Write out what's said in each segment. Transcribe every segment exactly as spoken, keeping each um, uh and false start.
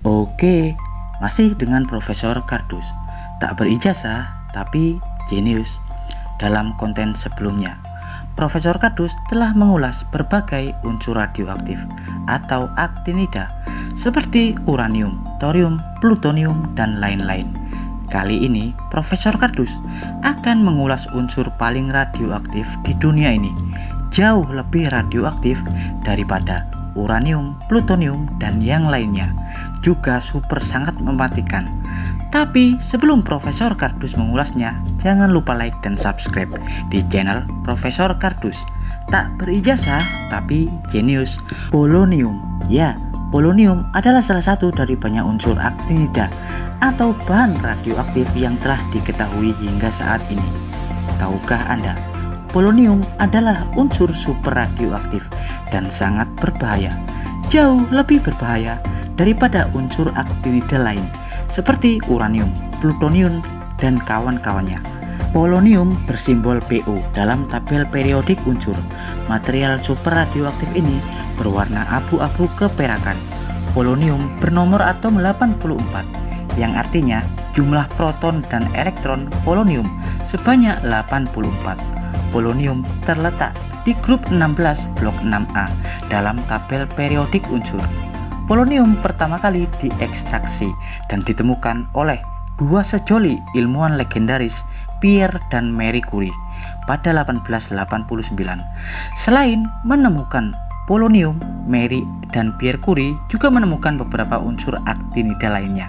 Oke, masih dengan Profesor Kardus. Tak berijazah, tapi jenius. Dalam konten sebelumnya, Profesor Kardus telah mengulas berbagai unsur radioaktif atau aktinida seperti uranium, thorium, plutonium, dan lain-lain. Kali ini, Profesor Kardus akan mengulas unsur paling radioaktif di dunia ini, jauh lebih radioaktif daripada uranium, plutonium, dan yang lainnya, juga super sangat mematikan. Tapi sebelum Profesor Kardus mengulasnya, jangan lupa like dan subscribe di channel Profesor Kardus. Tak berijazah tapi jenius. Polonium. Ya, polonium adalah salah satu dari banyak unsur aktinida atau bahan radioaktif yang telah diketahui hingga saat ini. Tahukah Anda? Polonium adalah unsur super radioaktif dan sangat berbahaya. Jauh lebih berbahaya daripada unsur aktinida lain seperti uranium, plutonium, dan kawan-kawannya. Polonium bersimbol P O dalam tabel periodik unsur. Material super radioaktif ini berwarna abu-abu keperakan. Polonium bernomor atom delapan puluh empat, yang artinya jumlah proton dan elektron polonium sebanyak delapan puluh empat. Polonium terletak di grup enam belas blok enam A dalam tabel periodik unsur. Polonium pertama kali diekstraksi dan ditemukan oleh dua sejoli ilmuwan legendaris, Pierre dan Marie Curie, pada delapan belas delapan puluh sembilan. Selain menemukan polonium, Marie dan Pierre Curie juga menemukan beberapa unsur aktinida lainnya.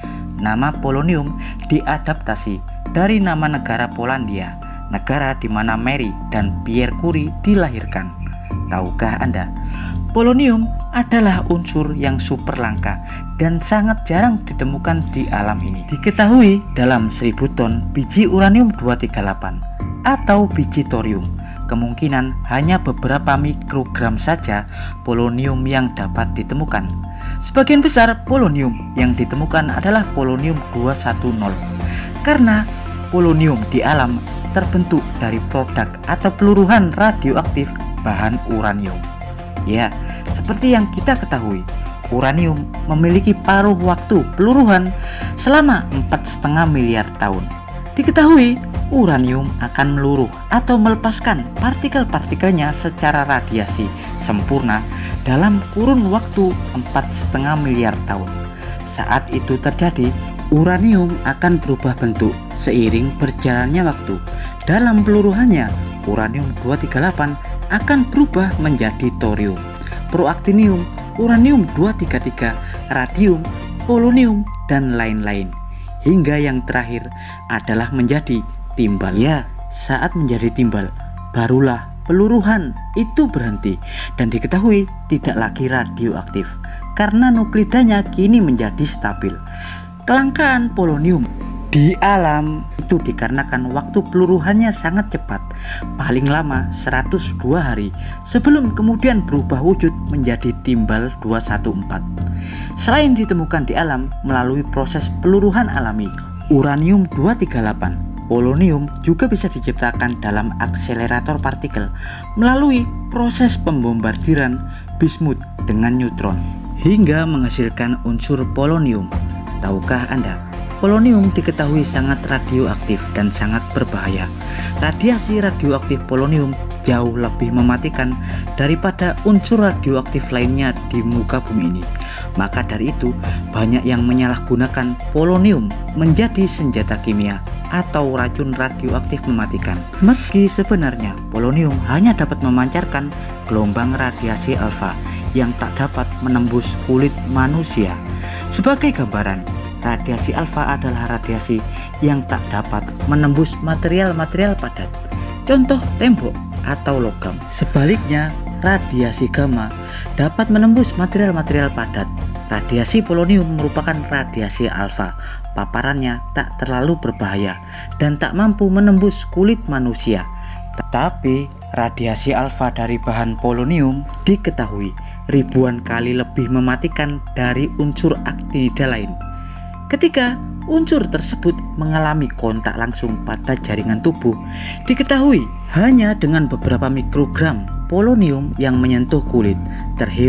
Nama polonium diadaptasi dari nama negara Polandia, negara di mana Marie dan Pierre Curie dilahirkan. Tahukah Anda? Polonium adalah unsur yang super langka dan sangat jarang ditemukan di alam ini. Diketahui dalam seribu ton biji uranium dua tiga delapan atau biji thorium, kemungkinan hanya beberapa mikrogram saja polonium yang dapat ditemukan. Sebagian besar polonium yang ditemukan adalah polonium dua sepuluh, karena polonium di alam terbentuk dari produk atau peluruhan radioaktif bahan uranium. Ya, seperti yang kita ketahui, uranium memiliki paruh waktu peluruhan selama empat koma lima miliar tahun. Diketahui, uranium akan meluruh atau melepaskan partikel-partikelnya secara radiasi sempurna dalam kurun waktu empat koma lima miliar tahun. Saat itu terjadi, uranium akan berubah bentuk seiring berjalannya waktu. Dalam peluruhannya, uranium dua tiga delapan akan berubah menjadi thorium, proaktinium, uranium dua tiga tiga, radium, polonium, dan lain-lain. Hingga yang terakhir adalah menjadi timbal. Ya, saat menjadi timbal, barulah peluruhan itu berhenti dan diketahui tidak lagi radioaktif karena nuklidanya kini menjadi stabil. Kelangkaan polonium di alam itu dikarenakan waktu peluruhannya sangat cepat, paling lama seratus dua hari sebelum kemudian berubah wujud menjadi timbal dua satu empat. Selain ditemukan di alam melalui proses peluruhan alami, uranium dua tiga delapan, polonium juga bisa diciptakan dalam akselerator partikel melalui proses pembombardiran bismut dengan neutron hingga menghasilkan unsur polonium. Tahukah Anda? Polonium diketahui sangat radioaktif dan sangat berbahaya. Radiasi radioaktif polonium jauh lebih mematikan daripada unsur radioaktif lainnya di muka bumi ini. Maka dari itu, banyak yang menyalahgunakan polonium menjadi senjata kimia atau racun radioaktif mematikan. Meski sebenarnya polonium hanya dapat memancarkan gelombang radiasi alfa yang tak dapat menembus kulit manusia. Sebagai gambaran, radiasi alfa adalah radiasi yang tak dapat menembus material-material padat, contoh tembok atau logam. Sebaliknya, radiasi gamma dapat menembus material-material padat. Radiasi polonium merupakan radiasi alfa. Paparannya tak terlalu berbahaya dan tak mampu menembus kulit manusia. Tetapi radiasi alfa dari bahan polonium diketahui ribuan kali lebih mematikan dari unsur aktinida lain. Ketika unsur tersebut mengalami kontak langsung pada jaringan tubuh, diketahui hanya dengan beberapa mikrogram polonium yang menyentuh kulit, terhirup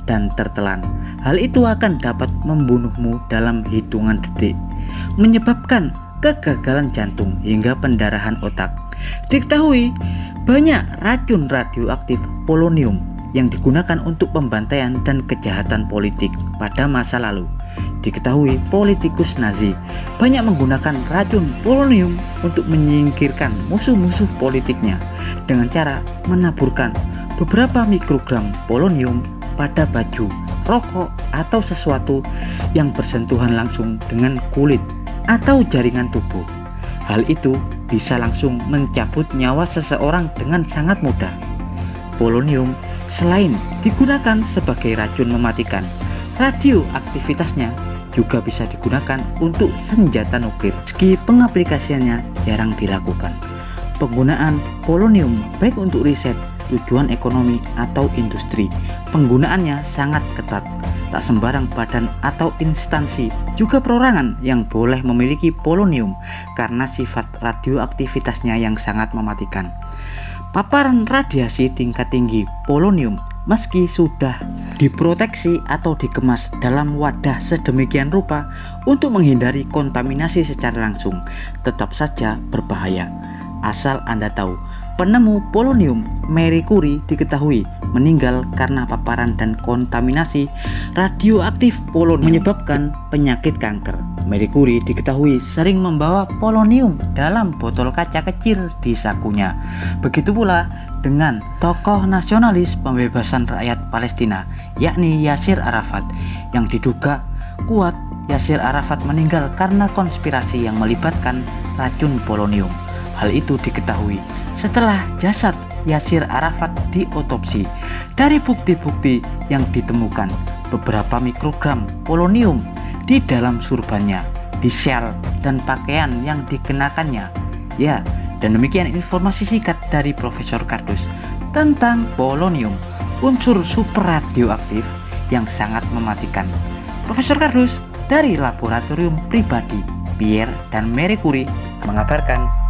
dan tertelan. Hal itu akan dapat membunuhmu dalam hitungan detik, menyebabkan kegagalan jantung hingga pendarahan otak. Diketahui banyak racun radioaktif polonium yang digunakan untuk pembantaian dan kejahatan politik pada masa lalu. Diketahui politikus Nazi banyak menggunakan racun polonium untuk menyingkirkan musuh-musuh politiknya dengan cara menaburkan beberapa mikrogram polonium pada baju, rokok, atau sesuatu yang bersentuhan langsung dengan kulit atau jaringan tubuh. Hal itu bisa langsung mencabut nyawa seseorang dengan sangat mudah. Polonium selain digunakan sebagai racun mematikan, radioaktivitasnya juga bisa digunakan untuk senjata nuklir. Meski pengaplikasiannya jarang dilakukan, penggunaan polonium baik untuk riset, tujuan ekonomi, atau industri, penggunaannya sangat ketat. Tak sembarang badan atau instansi, juga perorangan yang boleh memiliki polonium karena sifat radioaktivitasnya yang sangat mematikan. Paparan radiasi tingkat tinggi polonium meski sudah diproteksi atau dikemas dalam wadah sedemikian rupa untuk menghindari kontaminasi secara langsung, tetap saja berbahaya. Asal Anda tahu, penemu polonium Marie Curie diketahui meninggal karena paparan dan kontaminasi radioaktif polonium menyebabkan penyakit kanker. Marie Curie diketahui sering membawa polonium dalam botol kaca kecil di sakunya. Begitu pula dengan tokoh nasionalis pembebasan rakyat Palestina, yakni Yasir Arafat, yang diduga kuat Yasir Arafat meninggal karena konspirasi yang melibatkan racun polonium. Hal itu diketahui setelah jasad Yasir Arafat diotopsi. Dari bukti-bukti yang ditemukan, beberapa mikrogram polonium di dalam surbannya, di sel dan pakaian yang dikenakannya. Ya, dan demikian informasi singkat dari Profesor Kardus tentang polonium, unsur super radioaktif yang sangat mematikan. Profesor Kardus dari Laboratorium Pribadi Pierre dan Marie Curie mengabarkan.